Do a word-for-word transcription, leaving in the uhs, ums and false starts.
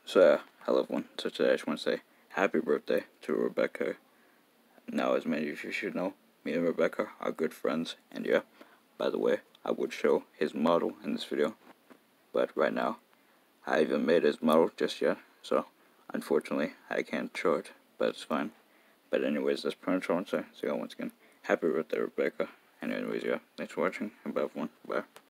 So yeah, hello everyone. So today I just want to say happy birthday to Rebecca. Now, as many of you should know, me and Rebecca are good friends, and yeah, by the way, I would show his model in this video, but right now, I haven't made his model just yet, so unfortunately, I can't show it, but it's fine. But anyways, that's pretty much all I want to say. So yeah, once again, happy birthday, Rebecca. And anyways, yeah, thanks for watching, and bye everyone, bye.